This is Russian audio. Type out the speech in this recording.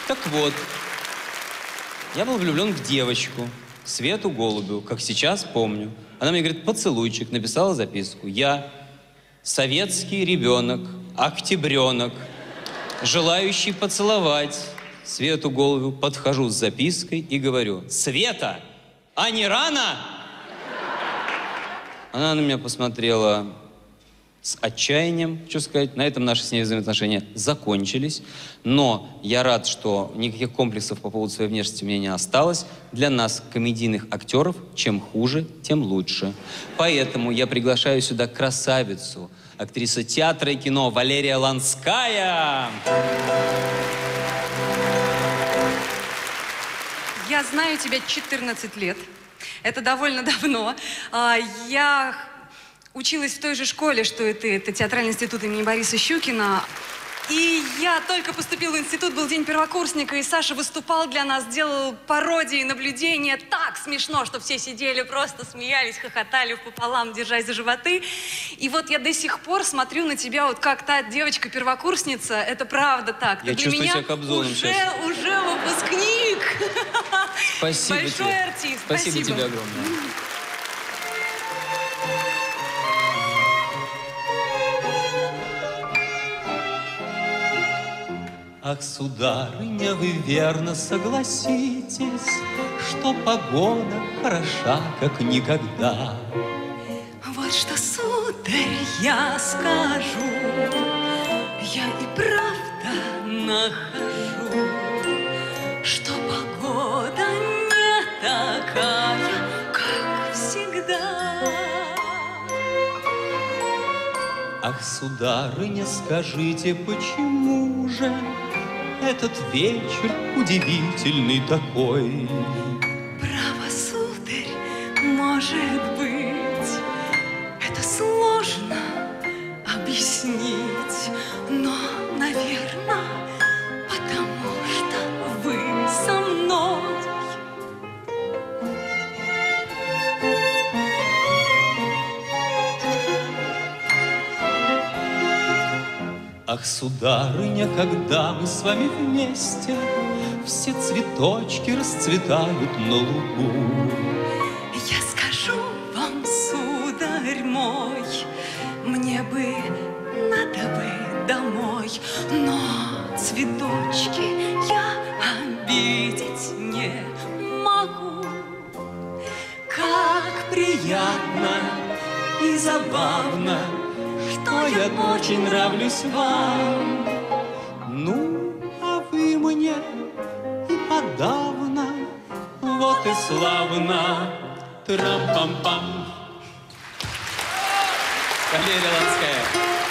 Так вот, я был влюблен в девочку, Свету Голубеву, как сейчас помню. Она мне говорит, поцелуйчик, написала записку. Я советский ребенок, октябренок, желающий поцеловать Свету Голубеву, подхожу с запиской и говорю, Света, а не рано? Она на меня посмотрела с отчаянием, что сказать. На этом наши с ней взаимоотношения закончились. Но я рад, что никаких комплексов по поводу своей внешности у меня не осталось. Для нас, комедийных актеров, чем хуже, тем лучше. Поэтому я приглашаю сюда красавицу, актрису театра и кино Валерия Ланская. Я знаю тебя 14 лет. Это довольно давно. Я училась в той же школе, что и ты. Это театральный институт имени Бориса Щукина. И я только поступила в институт, был день первокурсника, и Саша выступал для нас, делал пародии, наблюдения. Так смешно, что все сидели, просто смеялись, хохотали пополам, держась за животы. И вот я до сих пор смотрю на тебя, вот как та девочка-первокурсница. Это правда так. Я чувствую себя Кобзоном сейчас. Уже выпускник. Спасибо тебе. Большой артист. Спасибо тебе огромное. Ах, сударыня, вы верно согласитесь, что погода хороша, как никогда. Вот что, сударь, я скажу, я и правда нахожу, что погода не такая, как всегда. Ах, сударыня, скажите, почему же этот вечер удивительный такой? Право, сударь, может быть, это сложно объяснить, но, наверное, потому что вы со мной. Ах, сударыня, когда мы с вами вместе, все цветочки расцветают на лугу. Я скажу вам, сударь мой, мне бы, надо бы домой, но цветочки я обидеть не могу. Как приятно и забавно, что я очень нравлюсь вам. Ну, а вы мне и подавно, вот и славно. Трам-пам-пам. Валерия Ланская.